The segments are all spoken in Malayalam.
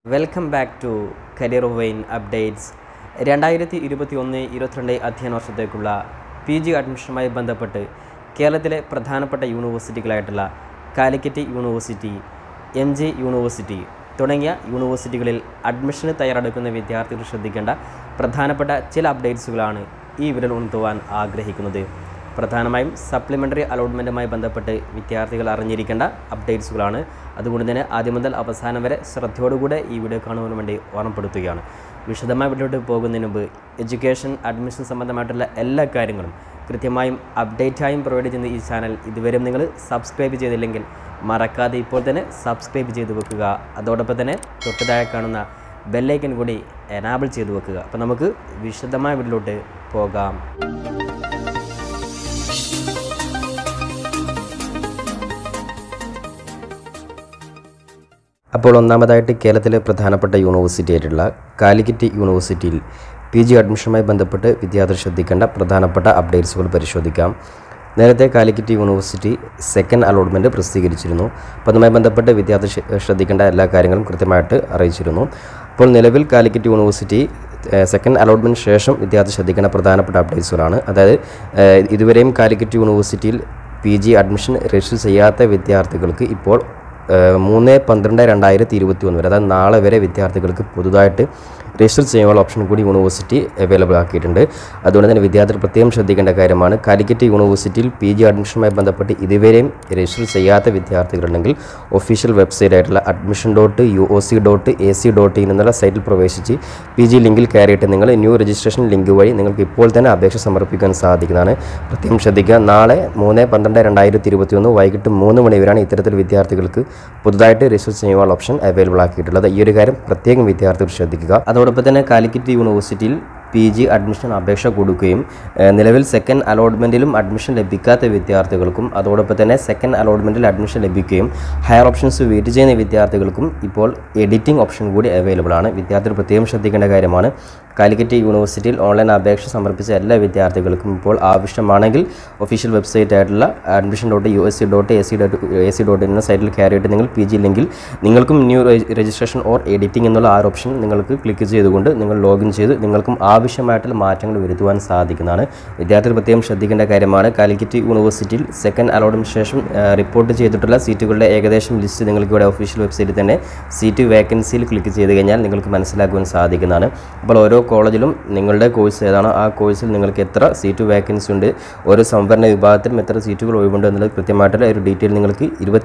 Welcome back to career vein updates. 2021-22 അധ്യയന വർഷത്തേക്കുള്ള PG അഡ്മിഷനുമായി ബന്ധപ്പെട്ട് കേരളത്തിലെ പ്രധാനപ്പെട്ട യൂണിവേഴ്സിറ്റികളായിട്ടുള്ള കാലിക്കറ്റ് യൂണിവേഴ്സിറ്റി, MG യൂണിവേഴ്സിറ്റി തുടങ്ങിയ യൂണിവേഴ്സിറ്റികളിൽ അഡ്മിഷന് തയ്യാറെടുക്കുന്ന വിദ്യാർത്ഥികൾ ശ്രദ്ധിക്കേണ്ട പ്രധാനപ്പെട്ട ചില അപ്ഡേറ്റ്സുകളാണ് ഈ വീഡിയോയിൽ ഉൾപ്പെടുത്താൻ ആഗ്രഹിക്കുന്നത്. പ്രധാനമായും സപ്ലിമെൻ്ററി അലോട്ട്മെൻറ്റുമായി ബന്ധപ്പെട്ട് വിദ്യാർത്ഥികൾ അറിഞ്ഞിരിക്കേണ്ട അപ്ഡേറ്റ്സുകളാണ്. അതുകൊണ്ട് തന്നെ ആദ്യം മുതൽ അവസാനം വരെ ശ്രദ്ധയോടുകൂടെ ഈ വീഡിയോ കാണുവാൻ വേണ്ടി ഓർമ്മപ്പെടുത്തുകയാണ്. വിശദമായ വീഡിയോട്ട് പോകുന്നതിന് മുമ്പ് എഡ്യൂക്കേഷൻ, അഡ്മിഷൻ സംബന്ധമായിട്ടുള്ള എല്ലാ കാര്യങ്ങളും കൃത്യമായും അപ്ഡേറ്റായും പ്രൊവൈഡ് ചെയ്യുന്ന ഈ ചാനൽ ഇതുവരെ നിങ്ങൾ സബ്സ്ക്രൈബ് ചെയ്തില്ലെങ്കിൽ മറക്കാതെ ഇപ്പോൾ തന്നെ സബ്സ്ക്രൈബ് ചെയ്ത് വെക്കുക. അതോടൊപ്പം തന്നെ തൊട്ടതായി കാണുന്ന ബെല്ലൈക്കൻ കൂടി എനാബിൾ ചെയ്ത് വെക്കുക. അപ്പോൾ നമുക്ക് വിശദമായ വീഡിയോട്ട് പോകാം. അപ്പോൾ ഒന്നാമതായിട്ട് കേരളത്തിലെ പ്രധാനപ്പെട്ട യൂണിവേഴ്സിറ്റി ആയിട്ടുള്ള കാലിക്കറ്റ് യൂണിവേഴ്സിറ്റിയിൽ PG അഡ്മിഷനുമായി ബന്ധപ്പെട്ട് വിദ്യാർത്ഥികൾ ശ്രദ്ധിക്കേണ്ട പ്രധാനപ്പെട്ട അപ്ഡേറ്റ്സുകൾ പരിശോധിക്കാം. നേരത്തെ കാലിക്കറ്റ് യൂണിവേഴ്സിറ്റി സെക്കൻഡ് അലോട്ട്മെൻറ്റ് പ്രസിദ്ധീകരിച്ചിരുന്നു. അപ്പോൾ അതുമായി ബന്ധപ്പെട്ട് വിദ്യാർത്ഥി ശ്രദ്ധിക്കേണ്ട എല്ലാ കാര്യങ്ങളും കൃത്യമായിട്ട് അറിയിച്ചിരുന്നു. അപ്പോൾ നിലവിൽ കാലിക്കറ്റ് യൂണിവേഴ്സിറ്റി സെക്കൻഡ് അലോട്ട്മെൻറ്റിന് ശേഷം വിദ്യാർത്ഥി ശ്രദ്ധിക്കേണ്ട പ്രധാനപ്പെട്ട അപ്ഡേറ്റ്സുകളാണ്. അതായത് ഇതുവരെയും കാലിക്കറ്റ് യൂണിവേഴ്സിറ്റിയിൽ PG അഡ്മിഷൻ രജിസ്റ്റർ ചെയ്യാത്ത വിദ്യാർത്ഥികൾക്ക് ഇപ്പോൾ 3/12/2021 വരെ, അതായത് നാളെ വരെ വിദ്യാർത്ഥികൾക്ക് പുതുതായിട്ട് രജിസ്റ്റർ ചെയ്യാനുള്ള ഓപ്ഷൻ കൂടി യൂണിവേഴ്സിറ്റി അവൈലബിൾ ആക്കിയിട്ടുണ്ട്. അതുകൊണ്ട് തന്നെ വിദ്യാർത്ഥികൾ പ്രത്യേകം ശ്രദ്ധിക്കേണ്ട കാര്യമാണ്. കാലിക്കറ്റ് യൂണിവേഴ്സിറ്റിയിൽ PG അഡ്മിഷനുമായി ബന്ധപ്പെട്ട് ഇതുവരെയും രജിസ്റ്റർ ചെയ്യാത്ത വിദ്യാർത്ഥികളുണ്ടെങ്കിൽ ഒഫീഷ്യൽ വെബ്സൈറ്റ് ആയിട്ടുള്ള admission.uoc.ac.in എന്നുള്ള സൈറ്റിൽ പ്രവേശിച്ച് PG ലിങ്കിൽ കയറിയിട്ട് നിങ്ങൾ ന്യൂ രജിസ്ട്രേഷൻ ലിങ്ക് വഴി നിങ്ങൾക്ക് ഇപ്പോൾ തന്നെ അപേക്ഷ സമർപ്പിക്കാൻ സാധിക്കുന്നതാണ്. പ്രത്യേകം ശ്രദ്ധിക്കുക. നാളെ 3/12/2021 വൈകിട്ട് 3 മണി വരെയാണ് ഇത്തരത്തിൽ വിദ്യാർത്ഥികൾക്ക് പുതുതായിട്ട് രജിസ്റ്റർ ചെയ്യാനുള്ള ഓപ്ഷൻ അവൈലബിൾ ആക്കിയിട്ടുള്ളത്. ഈ ഒരു കാര്യം പ്രത്യേകം വിദ്യാർത്ഥികൾ ശ്രദ്ധിക്കുക. അതോടൊപ്പം തന്നെ കാലിക്കറ്റ് യൂണിവേഴ്സിറ്റിയിൽ PG അഡ്മിഷൻ അപേക്ഷ കൊടുക്കുകയും നിലവിൽ സെക്കൻഡ് അലോട്ട്മെൻറ്റിലും അഡ്മിഷൻ ലഭിക്കാത്ത വിദ്യാർത്ഥികൾക്കും അതോടൊപ്പം തന്നെ സെക്കൻഡ് അലോട്ട്മെൻറ്റിൽ അഡ്മിഷൻ ലഭിക്കുകയും ഹയർ ഓപ്ഷൻസ് വെയിറ്റ് ചെയ്യുന്ന വിദ്യാർത്ഥികൾക്കും ഇപ്പോൾ എഡിറ്റിംഗ് ഓപ്ഷൻ കൂടി അവൈലബിൾ ആണ്. വിദ്യാർത്ഥികൾ പ്രത്യേകം ശ്രദ്ധിക്കേണ്ട കാര്യമാണ്. കാലിക്കറ്റ് യൂണിവേഴ്സിറ്റിയിൽ ഓൺലൈൻ അപേക്ഷ സമർപ്പിച്ച എല്ലാ വിദ്യാർത്ഥികൾക്കും ഇപ്പോൾ ആവശ്യമാണെങ്കിൽ ഒഫീഷ്യൽ വെബ്സൈറ്റ് ആയിട്ടുള്ള admission.uoc.ac.in എന്ന സൈറ്റിൽ കയറിയിട്ട് നിങ്ങൾ PG ലിങ്കിൽ നിങ്ങൾക്കും ന്യൂ രജിസ്ട്രേഷൻ ഓർ എഡിറ്റിംഗ് എന്നുള്ള ആ ഓപ്ഷൻ നിങ്ങൾക്ക് ക്ലിക്ക് ചെയ്തുകൊണ്ട് നിങ്ങൾ ലോഗിൻ ചെയ്ത് നിങ്ങൾക്കും ആവശ്യമായിട്ടുള്ള മാറ്റങ്ങൾ വരുത്തുവാൻ സാധിക്കുന്നതാണ്. വിദ്യാർത്ഥികൾ പ്രത്യേകം ശ്രദ്ധിക്കേണ്ട കാര്യമാണ്. കാലിക്കറ്റ് യൂണിവേഴ്സിറ്റിയിൽ സെക്കൻഡ് അലോട്ട്മെൻറ്റിന് ശേഷം റിപ്പോർട്ട് ചെയ്തിട്ടുള്ള സീറ്റുകളുടെ ഏകദേശം ലിസ്റ്റ് നിങ്ങൾക്ക് ഇവിടെ ഒഫീഷ്യൽ വെബ്സൈറ്റിൽ തന്നെ സീറ്റ് വേക്കൻസിയിൽ ക്ലിക്ക് ചെയ്ത് കഴിഞ്ഞാൽ നിങ്ങൾക്ക് മനസ്സിലാക്കുവാൻ സാധിക്കുന്നതാണ്. അപ്പോൾ ഓരോ കോളേജിലും നിങ്ങളുടെ കോഴ്സ് ഏതാണോ ആ കോഴ്സിൽ നിങ്ങൾക്ക് എത്ര സീറ്റ് വേക്കൻസി ഉണ്ട്, ഓരോ സംവരണ വിഭാഗത്തിലും എത്ര സീറ്റുകൾ ഒഴിവുണ്ട് എന്നുള്ളത് കൃത്യമായിട്ടുള്ള ഒരു ഡീറ്റെയിൽ നിങ്ങൾക്ക്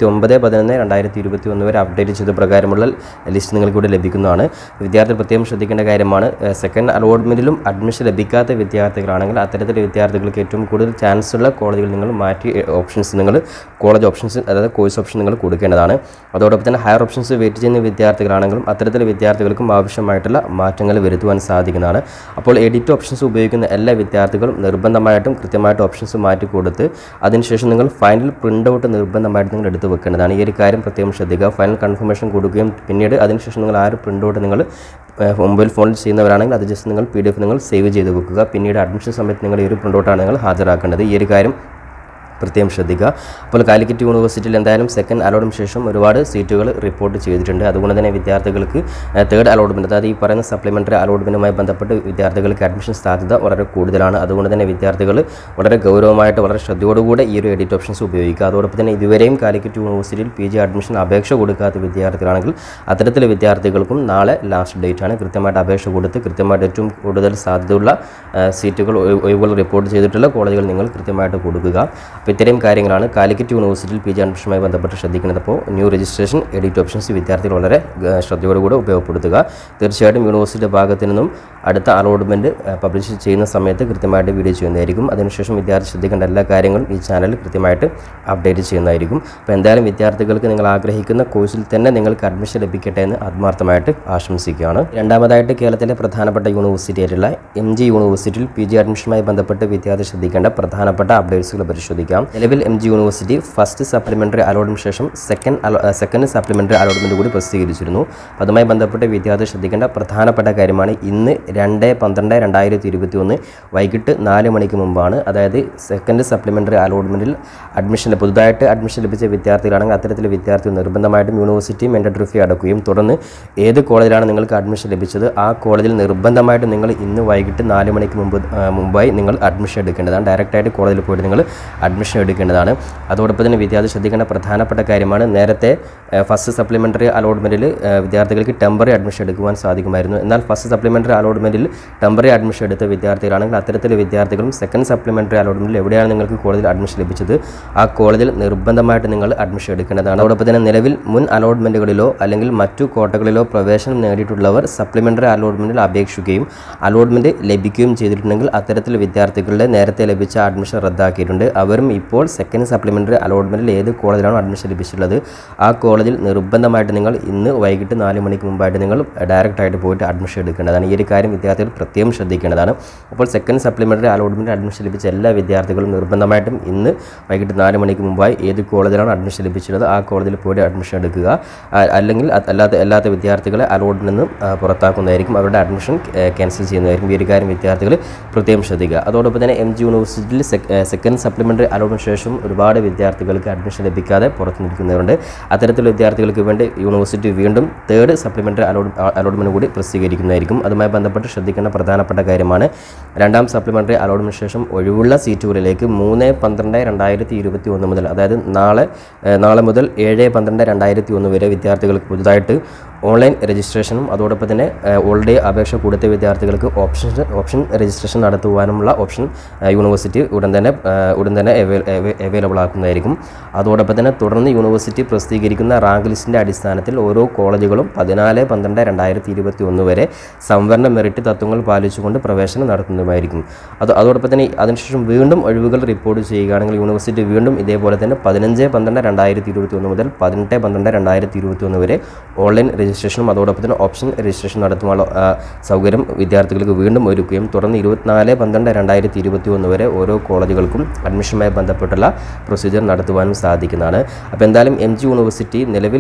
29/11/2021 വരെ അപ്ഡേറ്റ് ചെയ്ത പ്രകാരമുള്ള ലിസ്റ്റ് നിങ്ങൾക്ക് ഇവിടെ ലഭിക്കുന്നതാണ്. വിദ്യാർത്ഥികൾ പ്രത്യേകം ശ്രദ്ധിക്കേണ്ട കാര്യമാണ്. സെക്കൻഡ് അലോട്ട്മെൻറ്റിലും അഡ്മിഷൻ ലഭിക്കാത്ത വിദ്യാർത്ഥികളാണെങ്കിൽ അത്തരത്തിലുള്ള വിദ്യാർത്ഥികൾക്ക് ഏറ്റവും കൂടുതൽ ചാൻസ് ഉള്ള കോളേജുകൾ നിങ്ങൾ മാറ്റി ഓപ്ഷൻസ് കോളേജ് ഓപ്ഷൻസ്, അതായത് കോഴ്സ് ഓപ്ഷൻ നിങ്ങൾ കൊടുക്കേണ്ടതാണ്. അതോടൊപ്പം തന്നെ ഹയർ ഓപ്ഷൻസ് വെയിറ്റ് ചെയ്യുന്ന വിദ്യാർത്ഥികളാണെങ്കിലും അത്തരത്തിലുള്ള വിദ്യാർത്ഥികൾക്കും ആവശ്യമായിട്ടുള്ള മാറ്റങ്ങൾ വരുത്തുവാൻ സാധിക്കുന്നതാണ്. അപ്പോൾ എഡിറ്റ് ഓപ്ഷൻസ് ഉപയോഗിക്കുന്ന എല്ലാ വിദ്യാർത്ഥികളും നിർബന്ധമായിട്ടും കൃത്യമായിട്ട് ഓപ്ഷൻസ് മാറ്റി കൊടുത്ത് അതിനുശേഷം നിങ്ങൾ ഫൈനൽ പ്രിൻ്റ് ഔട്ട് നിർബന്ധമായിട്ട് നിങ്ങൾ എടുത്ത് വെക്കേണ്ടതാണ്. ഈ ഒരു കാര്യം പ്രത്യേകം ശ്രദ്ധിക്കുക. ഫൈനൽ കൺഫർമേഷൻ കൊടുക്കുകയും പിന്നീട് അതിനുശേഷം നിങ്ങൾ ആ ഒരു പ്രിൻ്റ് ഔട്ട് നിങ്ങൾ മൊബൈൽ ഫോണിൽ ചെയ്യുന്നവരാണെങ്കിൽ അത് ജസ്റ്റ് നിങ്ങൾ PDF നിങ്ങൾ സേവ് ചെയ്ത് വെക്കുക. പിന്നീട് അഡ്മിഷൻ സമയത്ത് നിങ്ങൾ ഈ ഒരു പ്രിൻ്റ് ഔട്ടാണ് നിങ്ങൾ ഹാജരാക്കേണ്ടത്. ഈ ഒരു കാര്യം പ്രത്യേകം ശ്രദ്ധിക്കുക. അപ്പോൾ കാലിക്കറ്റ് യൂണിവേഴ്സിറ്റിയിൽ എന്തായാലും സെക്കൻഡ് അലോട്ട്മെൻറ്റിന് ശേഷം ഒരുപാട് സീറ്റുകൾ റിപ്പോർട്ട് ചെയ്തിട്ടുണ്ട്. അതുകൊണ്ട് തന്നെ വിദ്യാർത്ഥികൾക്ക് തേർഡ് അലോട്ട്മെൻറ്റ്, അതായത് ഈ പറയുന്ന സപ്ലിമെൻ്ററി അലോട്ട്മെൻറ്റുമായി ബന്ധപ്പെട്ട് വിദ്യാർത്ഥികൾക്ക് അഡ്മിഷൻ സാധ്യത വളരെ കൂടുതലാണ്. അതുകൊണ്ട് തന്നെ വിദ്യാർത്ഥികൾ വളരെ ഗൗരവമായിട്ട് വളരെ ശ്രദ്ധയോടുകൂടെ ഈ ഒരു എഡിറ്റ് ഓപ്ഷൻസ് ഉപയോഗിക്കുക. അതോടൊപ്പം തന്നെ ഇതുവരെയും കാലിക്കറ്റ് യൂണിവേഴ്സിറ്റിയിൽ PG അഡ്മിഷൻ അപേക്ഷ കൊടുക്കാത്ത വിദ്യാർത്ഥികളാണെങ്കിൽ അത്തരത്തിലെ വിദ്യാർത്ഥികൾക്കും നാളെ ലാസ്റ്റ് ഡേറ്റ് ആണ്. കൃത്യമായിട്ട് അപേക്ഷ കൊടുത്ത് കൃത്യമായിട്ട് ഏറ്റവും കൂടുതൽ സാധ്യതയുള്ള സീറ്റുകൾ ഒഴിവുകൾ റിപ്പോർട്ട് ചെയ്തിട്ടുള്ള കോളേജുകൾ നിങ്ങൾ കൃത്യമായിട്ട് കൊടുക്കുക. അപ്പോൾ ഇത്തരം കാര്യങ്ങളാണ് കാലിക്കറ്റ് യൂണിവേഴ്സിറ്റിയിൽ PG അഡ്മിഷനുമായി ബന്ധപ്പെട്ട് ശ്രദ്ധിക്കുന്നത്. അപ്പോൾ ന്യൂ രജിസ്ട്രേഷൻ, എഡിറ്റ് ഓപ്ഷൻസ് വിദ്യാർത്ഥികൾ വളരെ ശ്രദ്ധയോടുകൂടെ ഉപയോഗപ്പെടുത്തുക. തീർച്ചയായിട്ടും യൂണിവേഴ്സിറ്റിയുടെ ഭാഗത്തു നിന്നും അടുത്ത അലോട്ട്മെൻറ്റ് പബ്ലിഷ് ചെയ്യുന്ന സമയത്ത് കൃത്യമായിട്ട് വീഡിയോ ചെയ്യുന്നതായിരിക്കും. അതിനുശേഷം വിദ്യാർത്ഥി ശ്രദ്ധിക്കേണ്ട എല്ലാ കാര്യങ്ങളും ഈ ചാനലിൽ കൃത്യമായിട്ട് അപ്ഡേറ്റ് ചെയ്യുന്നതായിരിക്കും. അപ്പോൾ എന്തായാലും വിദ്യാർത്ഥികൾക്ക് നിങ്ങൾ ആഗ്രഹിക്കുന്ന കോഴ്സിൽ തന്നെ നിങ്ങൾക്ക് അഡ്മിഷൻ ലഭിക്കട്ടെ എന്ന് ആത്മാർത്ഥമായിട്ട് ആശംസിക്കുകയാണ്. രണ്ടാമതായിട്ട് കേരളത്തിലെ പ്രധാനപ്പെട്ട യൂണിവേഴ്സിറ്റി ആയിട്ടുള്ള MG യൂണിവേഴ്സിറ്റിയിൽ PG അഡ്മിഷനുമായി ബന്ധപ്പെട്ട് വിദ്യാർത്ഥി ശ്രദ്ധിക്കേണ്ട പ്രധാനപ്പെട്ട അപ്ഡേറ്റ്സുകൾ പരിശോധിക്കാം. ശ്രദ്ധിക്കാം. നിലവിൽ MG university first supplementary allotment ശേഷം സെക്കൻഡ് സപ്ലിമെൻ്ററി അലോട്ട്മെൻറ്റ് കൂടി പ്രസിദ്ധീകരിച്ചിരുന്നു. അപ്പോൾ അതുമായി ബന്ധപ്പെട്ട് വിദ്യാർത്ഥി ശ്രദ്ധിക്കേണ്ട പ്രധാനപ്പെട്ട കാര്യമാണ് ഇന്ന് 2/12/2021 വൈകിട്ട് 4 മണിക്ക് മുമ്പാണ്, അതായത് സെക്കൻഡ് സപ്ലിമെൻ്ററി അലോട്ട്മെൻറ്റിൽ പുതുതായിട്ട് അഡ്മിഷൻ ലഭിച്ച വിദ്യാർത്ഥികളാണെങ്കിൽ അത്തരത്തിലെ വിദ്യാർത്ഥികൾ നിർബന്ധമായിട്ടും യൂണിവേഴ്സിറ്റി മെൻഡറ്ററി ഫീ അടക്കുകയും തുടർന്ന് ഏത് കോളേജിലാണ് നിങ്ങൾക്ക് അഡ്മിഷൻ ലഭിച്ചത് ആ കോളേജിൽ നിർബന്ധമായിട്ടും നിങ്ങൾ ഇന്ന് വൈകിട്ട് 4 മണിക്ക് മുമ്പായി നിങ്ങൾ അഡ്മിഷൻ എടുക്കേണ്ടതാണ്. ഡയറക്റ്റായിട്ട് കോളേജിൽ പോയിട്ട് നിങ്ങൾ അഡ്മിഷൻ എടുക്കേണ്ടതാണ്. അതോടൊപ്പം തന്നെ വിദ്യാർത്ഥി ശ്രദ്ധിക്കേണ്ട പ്രധാനപ്പെട്ട കാര്യമാണ്, നേരത്തെ ഫസ്റ്റ് സപ്ലിമെൻ്ററി അലോട്ട്മെൻറ്റിൽ വിദ്യാർത്ഥികൾക്ക് ടെമ്പററി അഡ്മിഷൻ എടുക്കുവാൻ സാധിക്കുമായിരുന്നു. എന്നാൽ ഫസ്റ്റ് സപ്ലിമെൻ്ററി അലോട്ട്മെൻറ്റിൽ ടെമ്പററി അഡ്മിഷൻ എടുത്ത വിദ്യാർത്ഥികളാണെങ്കിൽ അത്തരത്തിലെ വിദ്യാർത്ഥികളും സെക്കൻഡ് സപ്ലിമെൻ്ററി അലോട്ട്മെൻറ്റിൽ എവിടെയാണ് നിങ്ങൾക്ക് കോളേജിൽ അഡ്മിഷൻ ലഭിച്ചത് ആ കോളേജിൽ നിർബന്ധമായിട്ട് നിങ്ങൾ അഡ്മിഷൻ എടുക്കേണ്ടതാണ്. അതോടൊപ്പം തന്നെ നിലവിൽ മുൻ അലോട്ട്മെൻറ്റുകളിലോ അല്ലെങ്കിൽ മറ്റു കോട്ടകളിലോ പ്രവേശനം നേടിയിട്ടുള്ളവർ സപ്ലിമെൻ്ററി അലോട്ട്മെൻറ്റിൽ അപേക്ഷിക്കുകയും അലോട്ട്മെൻറ്റ് ലഭിക്കുകയും ചെയ്തിട്ടുണ്ടെങ്കിൽ അത്തരത്തിൽ വിദ്യാർത്ഥികളുടെ നേരത്തെ ലഭിച്ച അഡ്മിഷൻ റദ്ദാക്കിയിട്ടുണ്ട്. അവരും ഇപ്പോൾ സെക്കൻഡ് സപ്ലിമെൻ്ററി അലോട്ട്മെൻറ്റിൽ ഏത് കോളേജിലാണോ അഡ്മിഷൻ ലഭിച്ചിട്ടുള്ളത് ആ കോളേജിൽ നിർബന്ധമായിട്ട് നിങ്ങൾ ഇന്ന് വൈകിട്ട് 4 മണിക്ക് മുമ്പായിട്ട് നിങ്ങൾ ഡയറക്റ്റായിട്ട് പോയിട്ട് അഡ്മിഷൻ എടുക്കേണ്ടതാണ്. ഈ ഒരു കാര്യം വിദ്യാർത്ഥികൾ പ്രത്യേകം ശ്രദ്ധിക്കേണ്ടതാണ്. അപ്പോൾ സെക്കൻഡ് സപ്ലിമെൻ്ററി അലോട്ട്മെൻറ്റ് അഡ്മിഷൻ ലഭിച്ച എല്ലാ വിദ്യാർത്ഥികളും നിർബന്ധമായിട്ടും ഇന്ന് വൈകിട്ട് 4 മണിക്ക് മുമ്പായി ഏത് കോളേജിലാണ് അഡ്മിഷൻ ലഭിച്ചിട്ടുള്ളത് ആ കോളേജിൽ പോയിട്ട് അഡ്മിഷൻ എടുക്കുക. അല്ലെങ്കിൽ അല്ലാത്ത വിദ്യാർത്ഥികളെ അലോട്ട്മെൻറ്റിൽ നിന്ന് പുറത്താക്കുന്നതായിരിക്കും, അവരുടെ അഡ്മിഷൻ ക്യാൻസൽ ചെയ്യുന്നതായിരിക്കും. ഈ ഒരു കാര്യം വിദ്യാർത്ഥികൾ പ്രത്യേകം ശ്രദ്ധിക്കുക. അതോടൊപ്പം തന്നെ MG യൂണിവേഴ്സിറ്റിയിൽ സെക്കൻഡ് സപ്ലിമെൻ്ററി അലോട്ട്മെൻറ്റ് ശേഷം ഒരുപാട് വിദ്യാർത്ഥികൾക്ക് അഡ്മിഷൻ ലഭിക്കാതെ പുറത്തു നിൽക്കുന്നവരുണ്ട്. അത്തരത്തിലുള്ള വിദ്യാർത്ഥികൾക്ക് വേണ്ടി യൂണിവേഴ്സിറ്റി വീണ്ടും തേർഡ് സപ്ലിമെൻ്ററി അലോട്ട്മെൻറ്റ് കൂടി പ്രസിദ്ധീകരിക്കുന്നതായിരിക്കും. അതുമായി ബന്ധപ്പെട്ട് ശ്രദ്ധിക്കേണ്ട പ്രധാനപ്പെട്ട കാര്യമാണ്, രണ്ടാം സപ്ലിമെൻ്ററി അലോട്ട്മെൻറ്റ് ശേഷം ഒഴിവുള്ള സീറ്റുകളിലേക്ക് 3/12/2021 മുതൽ, അതായത് നാളെ മുതൽ 7/12/2021 വരെ വിദ്യാർത്ഥികൾക്ക് പുതുതായിട്ട് ഓൺലൈൻ രജിസ്ട്രേഷനും അതോടൊപ്പം തന്നെ ഓൾറെഡി അപേക്ഷ കൊടുത്ത വിദ്യാർത്ഥികൾക്ക് ഓപ്ഷൻ രജിസ്ട്രേഷൻ നടത്തുവാനുമുള്ള ഓപ്ഷൻ യൂണിവേഴ്സിറ്റി ഉടൻ തന്നെ അവൈലബിൾ ആക്കുന്നതായിരിക്കും. അതോടൊപ്പം തന്നെ തുടർന്ന് യൂണിവേഴ്സിറ്റി പ്രസിദ്ധീകരിക്കുന്ന റാങ്ക് ലിസ്റ്റിൻ്റെ അടിസ്ഥാനത്തിൽ ഓരോ കോളേജുകളും 14/12/2021 വരെ സംവരണ മെറിറ്റ് തത്വങ്ങൾ പാലിച്ചുകൊണ്ട് പ്രവേശനം നടത്തുന്നതുമായിരിക്കും. അതോടൊപ്പം തന്നെ അതിനുശേഷം വീണ്ടും ഒഴിവുകൾ റിപ്പോർട്ട് ചെയ്യുകയാണെങ്കിൽ യൂണിവേഴ്സിറ്റി വീണ്ടും ഇതേപോലെ തന്നെ 15/12/2021 മുതൽ 18/12/2021 വരെ ഓൺലൈൻ രജിസ്ട്രേഷനും അതോടൊപ്പം തന്നെ ഓപ്ഷൻ രജിസ്ട്രേഷൻ നടത്തുവാനുള്ള സൗകര്യം വിദ്യാർത്ഥികൾക്ക് വീണ്ടും ഒരുക്കുകയും തുടർന്ന് 24/12/2021 വരെ ഓരോ കോളേജുകൾക്കും അഡ്മിഷനുമായി ബന്ധപ്പെട്ടുള്ള പ്രൊസീജിയർ നടത്തുവാനും സാധിക്കുന്നതാണ്. അപ്പോൾ എന്തായാലും MG യൂണിവേഴ്സിറ്റി നിലവിൽ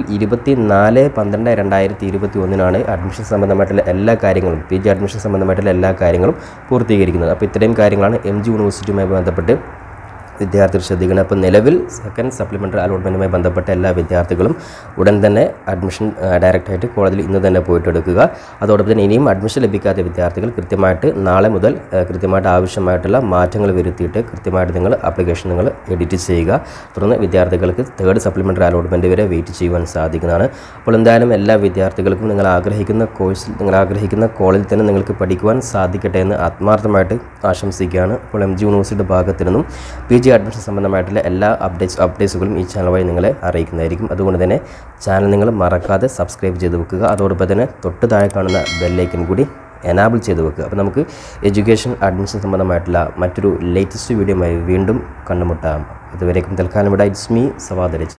24/12/2021 അഡ്മിഷൻ സംബന്ധമായിട്ടുള്ള എല്ലാ കാര്യങ്ങളും PG അഡ്മിഷൻ സംബന്ധമായിട്ടുള്ള എല്ലാ കാര്യങ്ങളും പൂർത്തീകരിക്കുന്നത്. അപ്പോൾ ഇത്രയും കാര്യങ്ങളാണ് MG യൂണിവേഴ്സിറ്റിയുമായി ബന്ധപ്പെട്ട് വിദ്യാർത്ഥികൾ ശ്രദ്ധിക്കണം. അപ്പോൾ നിലവിൽ സെക്കൻഡ് സപ്ലിമെൻ്ററി അലോട്ട്മെൻറ്റുമായി ബന്ധപ്പെട്ട എല്ലാ വിദ്യാർത്ഥികളും ഉടൻ തന്നെ അഡ്മിഷൻ ഡയറക്റ്റായിട്ട് കോളേജിൽ ഇന്ന് തന്നെ പോയിട്ട് എടുക്കുക. അതോടൊപ്പം തന്നെ ഇനിയും അഡ്മിഷൻ ലഭിക്കാത്ത വിദ്യാർത്ഥികൾ കൃത്യമായിട്ട് നാളെ മുതൽ കൃത്യമായിട്ട് ആവശ്യമായിട്ടുള്ള മാറ്റങ്ങൾ വരുത്തിയിട്ട് കൃത്യമായിട്ട് നിങ്ങൾ ആപ്ലിക്കേഷൻ നിങ്ങൾ എഡിറ്റ് ചെയ്യുക. തുടർന്ന് വിദ്യാർത്ഥികൾക്ക് തേർഡ് സപ്ലിമെൻ്ററി അലോട്ട്മെൻറ്റ് വരെ വെയിറ്റ് ചെയ്യുവാൻ സാധിക്കുന്നതാണ്. അപ്പോൾ എന്തായാലും എല്ലാ വിദ്യാർത്ഥികൾക്കും നിങ്ങൾ ആഗ്രഹിക്കുന്ന കോഴ്സിൽ നിങ്ങൾ ആഗ്രഹിക്കുന്ന കോളേജിൽ തന്നെ നിങ്ങൾക്ക് പഠിക്കുവാൻ സാധിക്കട്ടെ എന്ന് ആത്മാർത്ഥമായിട്ട് ആശംസിക്കുകയാണ്. അപ്പോൾ MG യൂണിവേഴ്സിറ്റിയുടെ ഭാഗത്തു നിന്നും PG അഡ്മിഷൻ സംബന്ധമായിട്ടുള്ള എല്ലാ അപ്ഡേറ്റ്സുകളും ഈ ചാനൽ വഴി നിങ്ങളെ അറിയിക്കുന്നതായിരിക്കും. അതുകൊണ്ട് തന്നെ ചാനൽ നിങ്ങൾ മറക്കാതെ സബ്സ്ക്രൈബ് ചെയ്ത് വെക്കുക. അതോടൊപ്പം തന്നെ തൊട്ട് താഴെ കാണുന്ന ബെല്ലൈക്കൻ കൂടി എനാബിൾ ചെയ്ത് വെക്കുക. അപ്പോൾ നമുക്ക് എഡ്യൂക്കേഷൻ അഡ്മിഷൻ സംബന്ധമായിട്ടുള്ള മറ്റൊരു ലേറ്റസ്റ്റ് വീഡിയോയുമായി വീണ്ടും കണ്ടുമുട്ടാം. ഇതുവരേക്കും തൽക്കാലം ഇവിടെ ഇറ്റ്സ് മീ സവാദ്.